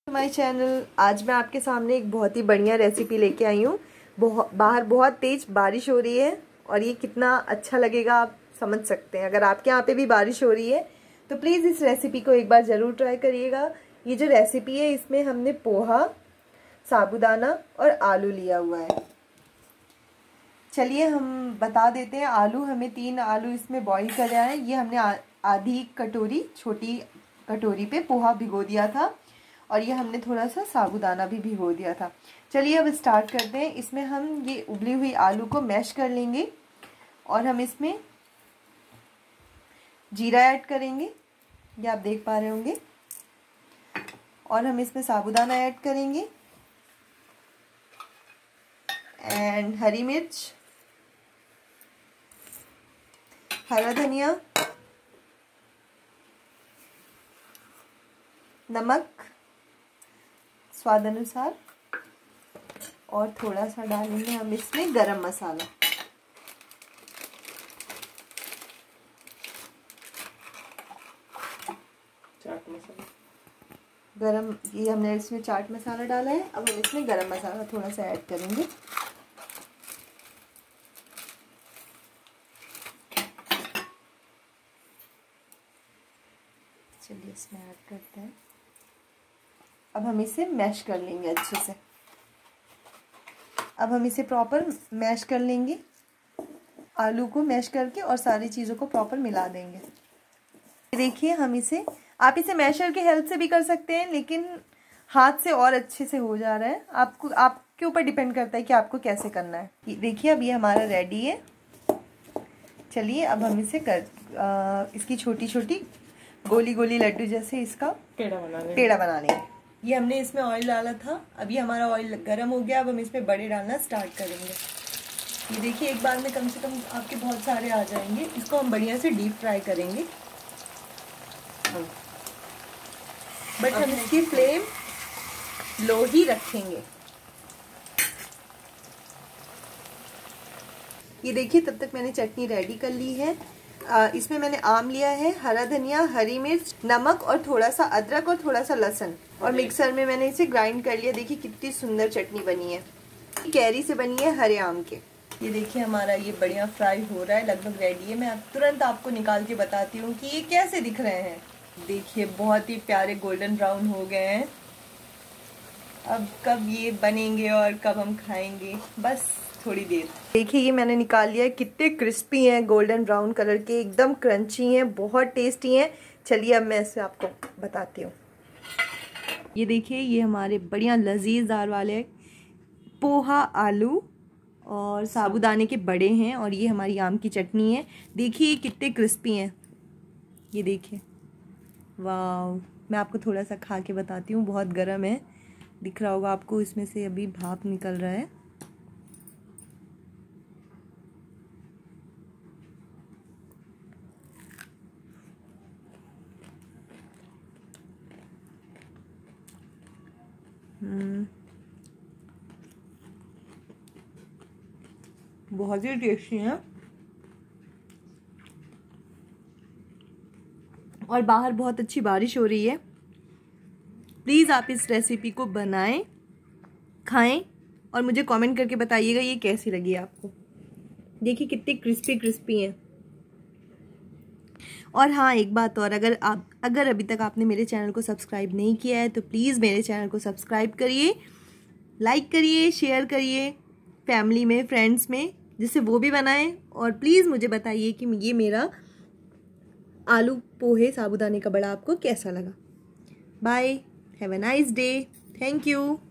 My channel. आज मैं आपके सामने एक बहुत ही बढ़िया रेसिपी लेके आई हूँ। बाहर बहुत तेज बारिश हो रही है और ये कितना अच्छा लगेगा आप समझ सकते हैं। अगर आपके यहाँ पे भी बारिश हो रही है तो प्लीज़ इस रेसिपी को एक बार ज़रूर ट्राई करिएगा। ये जो रेसिपी है इसमें हमने पोहा, साबूदाना और आलू लिया हुआ है। चलिए हम बता देते हैं। आलू हमें 3 आलू इसमें बॉईल करना है। ये हमने आधी कटोरी, छोटी कटोरी पे पोहा भिगो दिया था और ये हमने थोड़ा सा साबूदाना भी भिगो दिया था। चलिए अब स्टार्ट करते हैं। इसमें हम ये उबली हुई आलू को मैश कर लेंगे और हम इसमें जीरा ऐड करेंगे, ये आप देख पा रहे होंगे। और हम इसमें साबूदाना ऐड करेंगे एंड हरी मिर्च, हरा धनिया, नमक स्वाद अनुसार और थोड़ा सा डालेंगे हम इसमें गरम मसाला। चाट मसाला गरम, ये हमने इसमें चाट मसाला डाला है। अब हम इसमें गरम मसाला थोड़ा सा ऐड करेंगे। चलिए इसमें ऐड करते हैं। अब हम इसे मैश कर लेंगे अच्छे से। अब हम इसे प्रॉपर मैश कर लेंगे, आलू को मैश करके और सारी चीज़ों को प्रॉपर मिला देंगे। देखिए हम इसे, आप इसे मैशर की हेल्प से भी कर सकते हैं लेकिन हाथ से और अच्छे से हो जा रहा है। आपके ऊपर डिपेंड करता है कि आपको कैसे करना है। देखिए अब ये हमारा रेडी है। चलिए अब हम इसे इसकी छोटी छोटी गोली गोली लड्डू जैसे इसका पेड़ा बना लेंगे। ये हमने इसमें ऑयल डाला था, अभी हमारा ऑयल गर्म हो गया। अब हम इसमें बड़े डालना स्टार्ट करेंगे। ये देखिए एक बार में कम से कम आपके बहुत सारे आ जाएंगे। इसको हम बढ़िया से डीप फ्राई करेंगे, बट हम इसकी फ्लेम लो ही रखेंगे। ये देखिए तब तक मैंने चटनी रेडी कर ली है। इसमें मैंने आम लिया है, हरा धनिया, हरी मिर्च, नमक और थोड़ा सा अदरक और थोड़ा सा लहसुन और मिक्सर में मैंने इसे ग्राइंड कर लिया। देखिए कितनी सुंदर चटनी बनी है, कैरी से बनी है, हरे आम के। ये देखिए हमारा ये बढ़िया फ्राई हो रहा है, लगभग रेडी है। मैं तुरंत आपको निकाल के बताती हूँ कि ये कैसे दिख रहे हैं। देखिए बहुत ही प्यारे गोल्डन ब्राउन हो गए हैं। अब कब ये बनेंगे और कब हम खाएंगे, बस थोड़ी देर। देखिए ये मैंने निकाल लिया है, कितने क्रिस्पी हैं, गोल्डन ब्राउन कलर के, एकदम क्रंची हैं, बहुत टेस्टी हैं। चलिए अब मैं इसे आपको बताती हूँ। ये देखिए ये हमारे बढ़िया लजीजदार वाले पोहा, आलू और साबूदाने के बड़े हैं और ये हमारी आम की चटनी है। देखिए कितने क्रिस्पी हैं, ये देखिए, वाह। मैं आपको थोड़ा सा खा के बताती हूँ। बहुत गर्म है, दिख रहा होगा आपको, इसमें से अभी भाप निकल रहा है। बहुत ही टेस्टी है और बाहर बहुत अच्छी बारिश हो रही है। प्लीज़ आप इस रेसिपी को बनाएं, खाएं और मुझे कमेंट करके बताइएगा ये कैसी लगी आपको। देखिए कितनी क्रिस्पी क्रिस्पी हैं। और हाँ एक बात और, अगर अभी तक आपने मेरे चैनल को सब्सक्राइब नहीं किया है तो प्लीज़ मेरे चैनल को सब्सक्राइब करिए, लाइक करिए, शेयर करिए फैमिली में, फ्रेंड्स में, जिससे वो भी बनाएं। और प्लीज़ मुझे बताइए कि ये मेरा आलू पोहे साबूदाने का बड़ा आपको कैसा लगा। Bye, have a nice day, thank you.